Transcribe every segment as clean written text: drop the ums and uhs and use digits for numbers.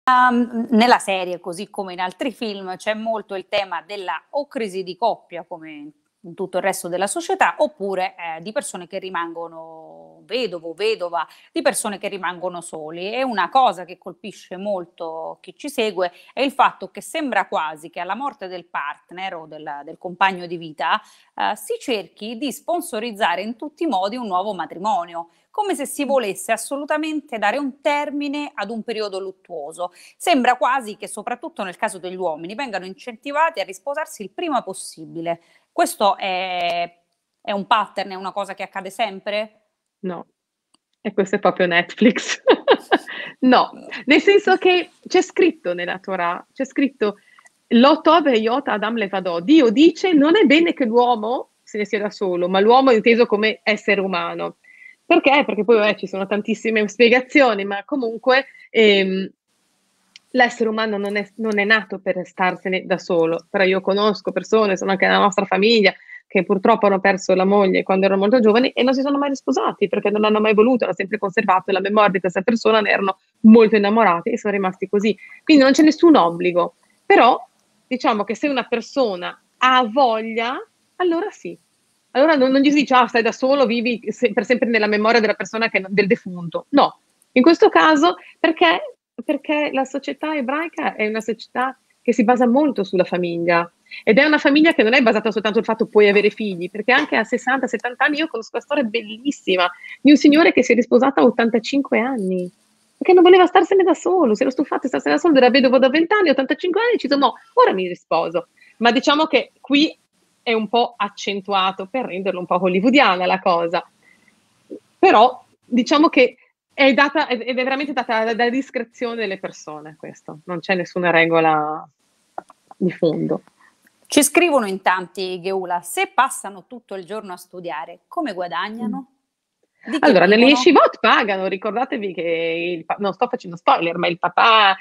Nella serie, così come in altri film, c'è molto il tema della o crisi di coppia, come in tutto il resto della società, oppure di persone che rimangono vedovo, vedova, di persone che rimangono soli. E una cosa che colpisce molto chi ci segue è il fatto che sembra quasi che alla morte del partner o del compagno di vita si cerchi di sponsorizzare in tutti i modi un nuovo matrimonio, come se si volesse assolutamente dare un termine ad un periodo luttuoso. Sembra quasi che, soprattutto nel caso degli uomini, vengano incentivati a risposarsi il prima possibile. Questo è un pattern, è una cosa che accade sempre? No, e questo è proprio Netflix. No, nel senso che c'è scritto nella Torah, c'è scritto Lo tov heyot Adam levado. Dio dice non è bene che l'uomo se ne sia da solo, ma l'uomo è inteso come essere umano. Perché? Perché poi ci sono tantissime spiegazioni, ma comunque l'essere umano non è nato per starsene da solo. Però io conosco persone, sono anche nella nostra famiglia, che purtroppo hanno perso la moglie quando erano molto giovani e non si sono mai risposati perché non hanno mai voluto, hanno sempre conservato la memoria di questa persona, ne erano molto innamorati e sono rimasti così. Quindi non c'è nessun obbligo. Però diciamo che se una persona ha voglia, allora sì. Allora non gli si dice, stai da solo, vivi per sempre nella memoria della persona del defunto. No, in questo caso perché la società ebraica è una società che si basa molto sulla famiglia ed è una famiglia che non è basata soltanto sul fatto che puoi avere figli, perché anche a 60-70 anni io conosco una storia bellissima di un signore che si è risposato a 85 anni perché non voleva starsene da solo, si era stufato di starsene da solo, era vedovo da 20 anni, 85 anni, e ci no, ora mi risposo. Ma diciamo che qui è un po' accentuato per renderlo un po' hollywoodiana la cosa. Però diciamo che è data, ed è veramente data dalla discrezione delle persone questo, non c'è nessuna regola di fondo. Ci scrivono in tanti, Gheula, se passano tutto il giorno a studiare, come guadagnano? Allora, nelle yeshivot pagano, ricordatevi che, non sto facendo spoiler, ma il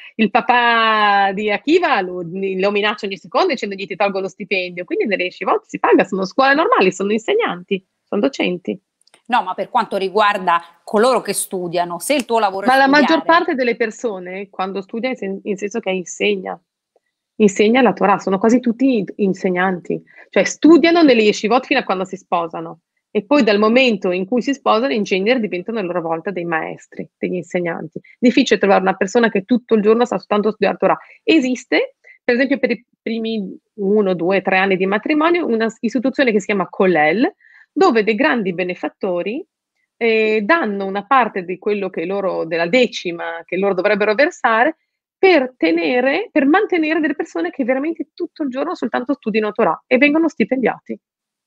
papà di Akiva lo minaccia ogni secondo dicendogli ti tolgo lo stipendio, quindi nelle yeshivot si paga, sono scuole normali, sono insegnanti, sono docenti. No, ma per quanto riguarda coloro che studiano, se il tuo lavoro è studiare... Ma la studiare... maggior parte delle persone, quando studia, in senso che insegna la Torah, sono quasi tutti insegnanti, cioè studiano nelle yeshivot fino a quando si sposano. E poi dal momento in cui si sposano, in genere diventano a loro volta dei maestri, degli insegnanti. Difficile trovare una persona che tutto il giorno sta soltanto a studiare Torah. Esiste, per esempio per i primi 1, 2, 3 anni di matrimonio, una istituzione che si chiama Kollel, dove dei grandi benefattori danno una parte di quello che loro, della decima che loro dovrebbero versare, per mantenere delle persone che veramente tutto il giorno soltanto studiano Torah e vengono stipendiati.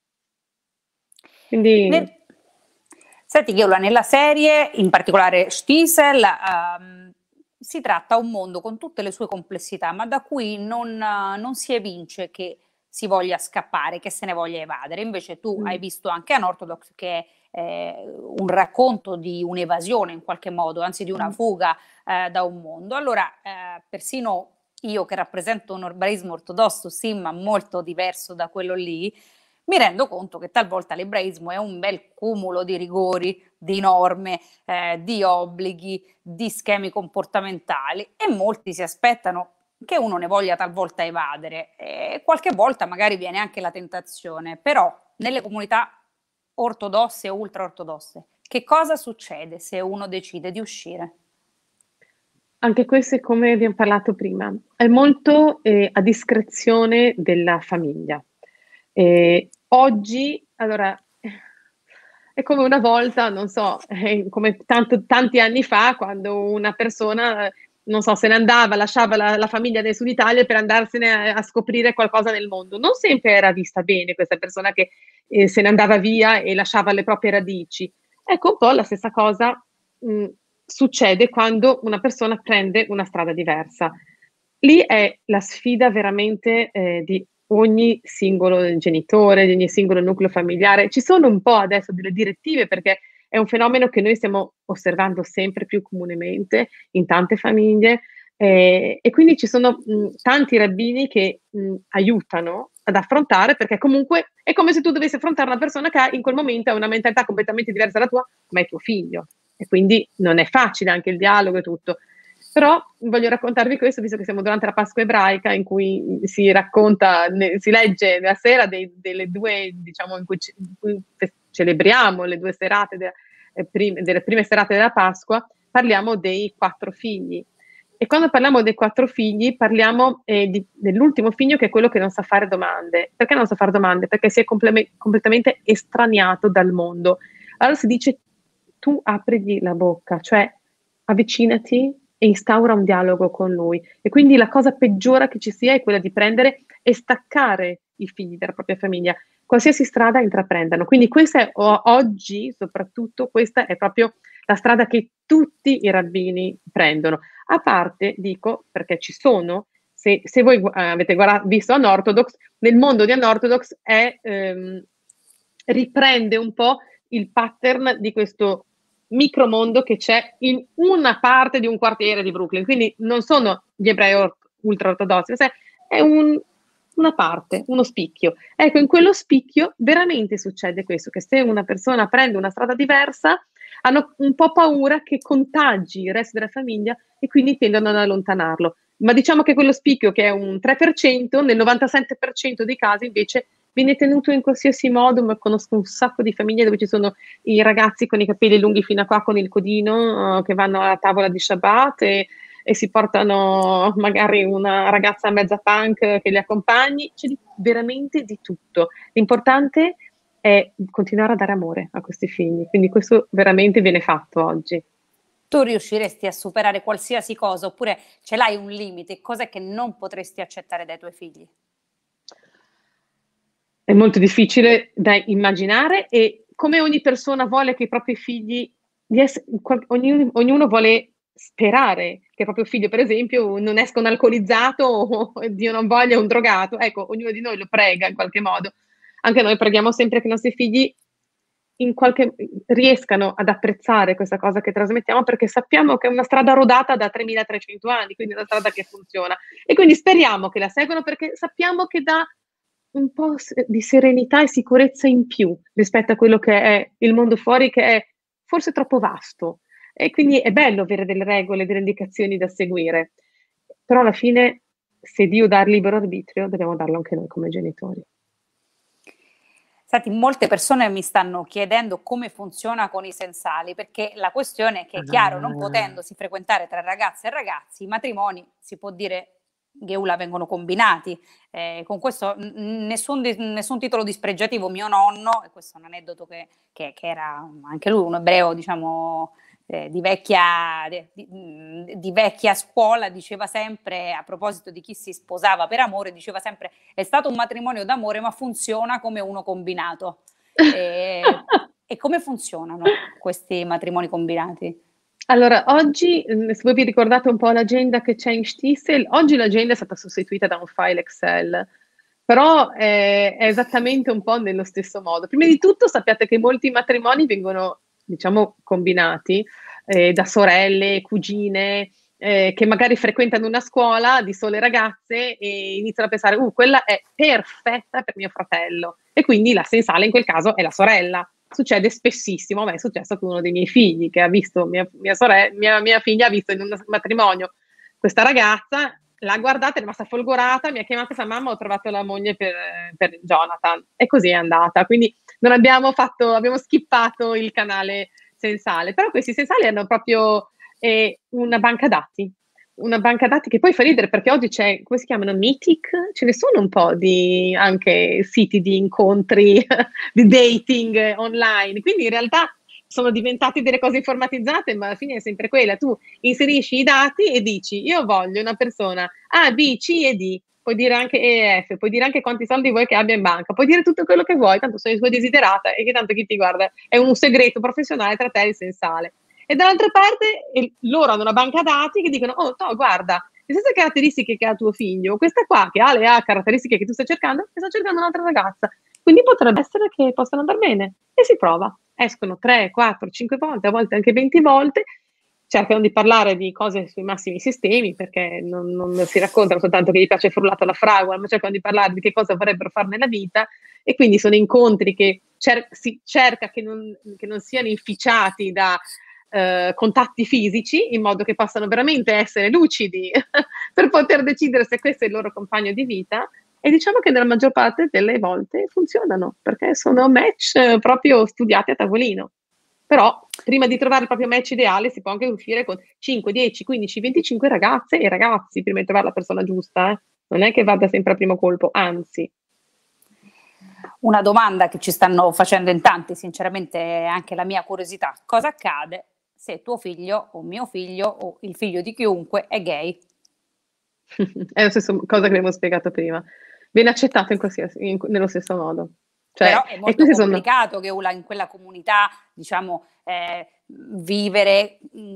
Quindi... Senti Gheula, nella serie, in particolare Stiesel, si tratta un mondo con tutte le sue complessità, ma da cui non si evince che si voglia scappare, che se ne voglia evadere. Invece tu hai visto anche Unorthodox, che è un racconto di un'evasione in qualche modo, anzi di una fuga da un mondo. Allora, persino io che rappresento un ebraismo ortodosso, sì, ma molto diverso da quello lì, mi rendo conto che talvolta l'ebraismo è un bel cumulo di rigori, di norme, di obblighi, di schemi comportamentali e molti si aspettano che uno ne voglia talvolta evadere e qualche volta magari viene anche la tentazione, però nelle comunità ortodosse e ultraortodosse che cosa succede se uno decide di uscire? Anche questo è come abbiamo parlato prima, è molto a discrezione della famiglia. Oggi, allora, è come una volta, non so, come tanti anni fa, quando una persona, non so, se ne andava, lasciava la famiglia del Sud Italia per andarsene a scoprire qualcosa nel mondo. Non sempre era vista bene questa persona che se ne andava via e lasciava le proprie radici. Ecco, un po' la stessa cosa succede quando una persona prende una strada diversa. Lì è la sfida veramente di ogni singolo genitore, di ogni singolo nucleo familiare. Ci sono un po' adesso delle direttive perché è un fenomeno che noi stiamo osservando sempre più comunemente in tante famiglie e quindi ci sono tanti rabbini che aiutano ad affrontare, perché comunque è come se tu dovessi affrontare una persona che in quel momento ha una mentalità completamente diversa dalla tua, ma è tuo figlio e quindi non è facile anche il dialogo e tutto. Però voglio raccontarvi questo, visto che siamo durante la Pasqua ebraica, in cui si racconta, si legge la sera delle due, diciamo, in cui celebriamo le due serate delle prime serate della Pasqua, parliamo dei 4 figli. E quando parliamo dei 4 figli, parliamo dell'ultimo figlio, che è quello che non sa fare domande. Perché non sa fare domande? Perché si è completamente estraniato dal mondo. Allora si dice, tu aprigli la bocca, cioè avvicinati e instaura un dialogo con lui. E quindi la cosa peggiore che ci sia è quella di prendere e staccare i figli dalla propria famiglia, qualsiasi strada intraprendano. Quindi questa è, oggi soprattutto, questa è proprio la strada che tutti i rabbini prendono. A parte, dico, perché ci sono, se voi avete visto Unorthodox, nel mondo di Unorthodox riprende un po' il pattern di questo micromondo che c'è in una parte di un quartiere di Brooklyn. Quindi non sono gli ebrei ultra-ortodossi, è una parte, uno spicchio. Ecco, in quello spicchio veramente succede questo, che se una persona prende una strada diversa, hanno un po' paura che contagi il resto della famiglia e quindi tendono ad allontanarlo. Ma diciamo che quello spicchio, che è un 3%, nel 97% dei casi invece viene tenuto in qualsiasi modo. Ma conosco un sacco di famiglie dove ci sono i ragazzi con i capelli lunghi fino a qua, con il codino, che vanno alla tavola di Shabbat e si portano magari una ragazza mezza punk che li accompagni. C'è veramente di tutto. L'importante è continuare a dare amore a questi figli, quindi questo veramente viene fatto oggi. Tu riusciresti a superare qualsiasi cosa, oppure ce l'hai un limite? Cos'è che non potresti accettare dai tuoi figli? È molto difficile da immaginare, e come ogni persona vuole che i propri figli, ognuno vuole sperare che il proprio figlio, per esempio, non esca un alcolizzato o, Dio non voglia, un drogato. Ecco, ognuno di noi lo prega in qualche modo. Anche noi preghiamo sempre che i nostri figli riescano ad apprezzare questa cosa che trasmettiamo, perché sappiamo che è una strada rodata da 3300 anni, quindi è una strada che funziona. E quindi speriamo che la seguano, perché sappiamo che dà un po' di serenità e sicurezza in più rispetto a quello che è il mondo fuori, che è forse troppo vasto. E quindi è bello avere delle regole, delle indicazioni da seguire. Però alla fine, se Dio dà libero arbitrio, dobbiamo darlo anche noi come genitori. Senti, molte persone mi stanno chiedendo come funziona con i sensali, perché la questione è che, è chiaro, non potendosi frequentare tra ragazze e ragazzi, i matrimoni, si può dire, Gheula, vengono combinati. Con questo nessun titolo dispregiativo. Mio nonno, e questo è un aneddoto che era anche lui un ebreo, diciamo, di vecchia scuola, diceva sempre, a proposito di chi si sposava per amore, diceva sempre: è stato un matrimonio d'amore, ma funziona come uno combinato. E come funzionano questi matrimoni combinati? Allora, oggi, se voi vi ricordate un po' l'agenda che c'è in Stiesel, oggi l'agenda è stata sostituita da un file Excel, però è esattamente un po' nello stesso modo. Prima di tutto sappiate che molti matrimoni vengono, diciamo, combinati da sorelle, cugine, che magari frequentano una scuola di sole ragazze e iniziano a pensare, quella è perfetta per mio fratello. E quindi la sensale in quel caso è la sorella. Succede spessissimo. A me è successo con uno dei miei figli, che ha visto mia figlia ha visto in un matrimonio questa ragazza, l'ha guardata, è rimasta folgorata, mi ha chiamato e sa: mamma, ho trovato la moglie per Jonathan. E così è andata. Quindi non abbiamo skippato il canale sensale. Però questi sensali hanno proprio una banca dati che poi fa ridere, perché oggi c'è, come si chiamano, Mythic, ce ne sono un po' di anche siti di incontri di dating online, quindi in realtà sono diventati delle cose informatizzate, ma alla fine è sempre quella. Tu inserisci i dati e dici: io voglio una persona A, B, C e D, puoi dire anche E e F, puoi dire anche quanti soldi vuoi che abbia in banca, puoi dire tutto quello che vuoi, tanto sei sua desiderata e che tanto chi ti guarda, è un segreto professionale tra te e il sensale. E dall'altra parte loro hanno una banca dati che dicono: oh, no, guarda, le stesse caratteristiche che ha tuo figlio, questa qua che ha le caratteristiche che tu stai cercando, e sta cercando un'altra ragazza. Quindi potrebbe essere che possano andare bene. E si prova. Escono 3, 4, 5 volte, a volte anche 20 volte, cercano di parlare di cose sui massimi sistemi, perché non si raccontano soltanto che gli piace frullato alla fragola, ma cercano di parlare di che cosa vorrebbero fare nella vita, e quindi sono incontri che si cerca che non siano inficiati da contatti fisici, in modo che possano veramente essere lucidi per poter decidere se questo è il loro compagno di vita. E diciamo che nella maggior parte delle volte funzionano, perché sono match proprio studiati a tavolino. Però prima di trovare il proprio match ideale si può anche uscire con 5, 10, 15, 25 ragazze e ragazzi prima di trovare la persona giusta. Non è che vada sempre al primo colpo, anzi. Una domanda che ci stanno facendo in tanti, sinceramente è anche la mia curiosità. Cosa accade se tuo figlio o mio figlio o il figlio di chiunque è gay? È la stessa cosa che abbiamo spiegato prima. Viene accettato nello stesso modo. Cioè, Però è e molto queste sono... complicato che in quella comunità, diciamo, vivere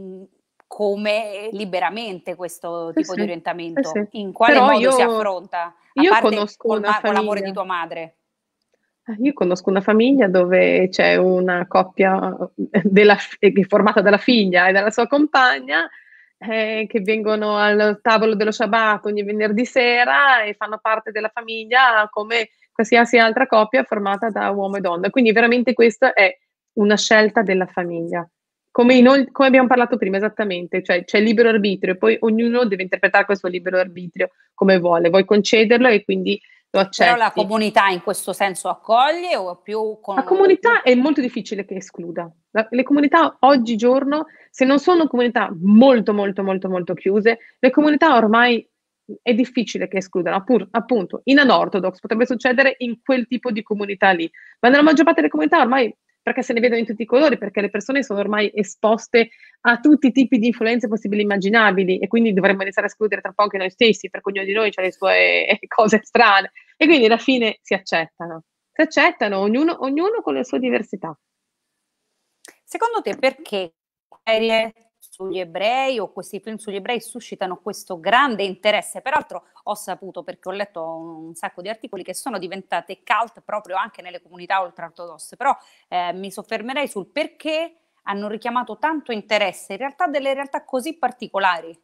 come liberamente questo Sì, tipo di sì, sì, orientamento. sì. In quale Però modo si affronta? A io parte conosco una con l'amore di famiglia. tua madre. Io conosco una famiglia dove c'è una coppia che è formata dalla figlia e dalla sua compagna, che vengono al tavolo dello Shabbat ogni venerdì sera e fanno parte della famiglia come qualsiasi altra coppia formata da uomo e donna. Quindi veramente questa è una scelta della famiglia. Come abbiamo parlato prima, esattamente, cioè c'è libero arbitrio, poi ognuno deve interpretare questo libero arbitrio come vuole, vuoi concederlo e quindi lo Però la accetti. comunità in questo senso accoglie o più La con... comunità è molto difficile che escluda. Le comunità oggigiorno, se non sono comunità molto, molto, molto, molto chiuse, le comunità ormai è difficile che escludano. Appunto, in Unorthodox potrebbe succedere in quel tipo di comunità lì, ma nella maggior parte delle comunità ormai, perché se ne vedono in tutti i colori, perché le persone sono ormai esposte a tutti i tipi di influenze possibili e immaginabili e quindi dovremmo iniziare a escludere tra un po' anche noi stessi, perché ognuno di noi ha le sue cose strane e quindi alla fine si accettano, ognuno con le sue diversità. Secondo te perché serie sugli ebrei o questi film sugli ebrei suscitano questo grande interesse? Peraltro ho saputo, perché ho letto un sacco di articoli, che sono diventate cult proprio anche nelle comunità ultraortodosse, però mi soffermerei sul perché hanno richiamato tanto interesse in realtà delle realtà così particolari.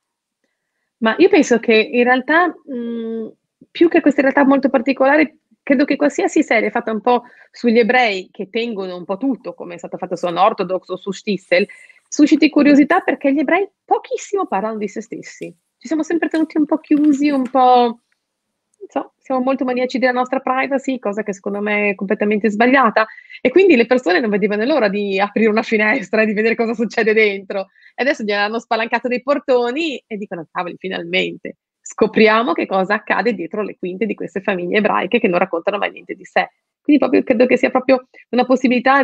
Ma io penso che in realtà, più che queste realtà molto particolari, credo che qualsiasi serie fatta un po' sugli ebrei che tengono un po' tutto, come è stata fatta su Unorthodox o su Shtisel, susciti curiosità perché gli ebrei pochissimo parlano di se stessi. Ci siamo sempre tenuti un po' chiusi, un po', non so, siamo molto maniaci della nostra privacy, cosa che secondo me è completamente sbagliata. E quindi le persone non vedevano l'ora di aprire una finestra e di vedere cosa succede dentro. E adesso gli hanno spalancato dei portoni e dicono, cavoli, finalmente scopriamo che cosa accade dietro le quinte di queste famiglie ebraiche che non raccontano mai niente di sé. Quindi proprio, credo che sia proprio una possibilità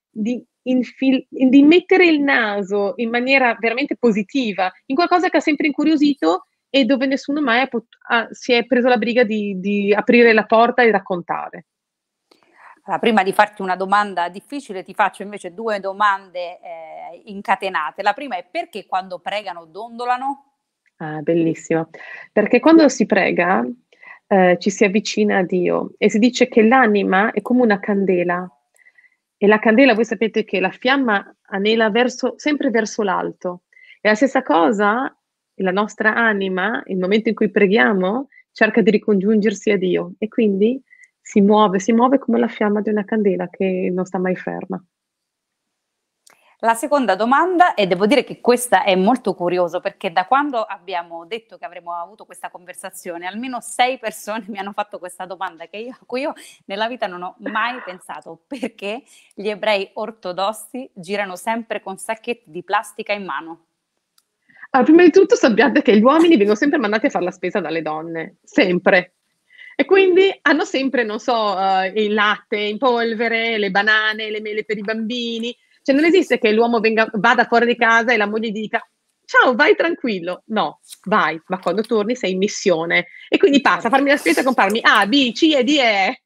di mettere il naso in maniera veramente positiva in qualcosa che ha sempre incuriosito e dove nessuno mai si è preso la briga di aprire la porta e raccontare. Allora, prima di farti una domanda difficile, ti faccio invece due domande incatenate. La prima è: perché quando pregano dondolano? Ah, bellissimo. Perché quando si prega, ci si avvicina a Dio e si dice che l'anima è come una candela e la candela, voi sapete che la fiamma anela sempre verso l'alto. E la stessa cosa, la nostra anima, il momento in cui preghiamo, cerca di ricongiungersi a Dio e quindi si muove come la fiamma di una candela che non sta mai ferma. La seconda domanda, e devo dire che questa è molto curioso, perché da quando abbiamo detto che avremmo avuto questa conversazione, almeno 6 persone mi hanno fatto questa domanda a cui io nella vita non ho mai pensato: perché gli ebrei ortodossi girano sempre con sacchetti di plastica in mano? Allora, prima di tutto sappiate che gli uomini vengono sempre mandati a fare la spesa dalle donne, sempre. E quindi hanno sempre, non so, il latte in polvere, le banane, le mele per i bambini. Cioè non esiste che l'uomo vada fuori di casa e la moglie gli dica ciao, vai tranquillo. No, vai, ma quando torni sei in missione. E quindi passa a farmi la spesa e comprarmi A, B, C e D e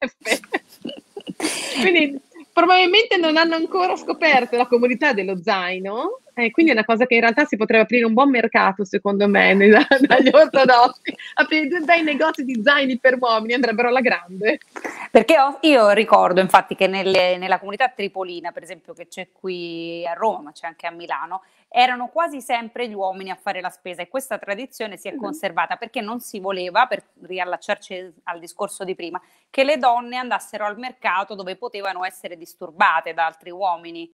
F. Quindi probabilmente non hanno ancora scoperto la comunità dello zaino, quindi è una cosa che in realtà si potrebbe aprire un buon mercato, secondo me, dagli ortodossi. Aprire 2 bei negozi di zaini per uomini, andrebbero alla grande. Perché io ricordo infatti che nella comunità tripolina, per esempio, che c'è qui a Roma, ma c'è anche a Milano, erano quasi sempre gli uomini a fare la spesa, e questa tradizione si è conservata perché non si voleva, per riallacciarci al discorso di prima, che le donne andassero al mercato dove potevano essere disturbate da altri uomini.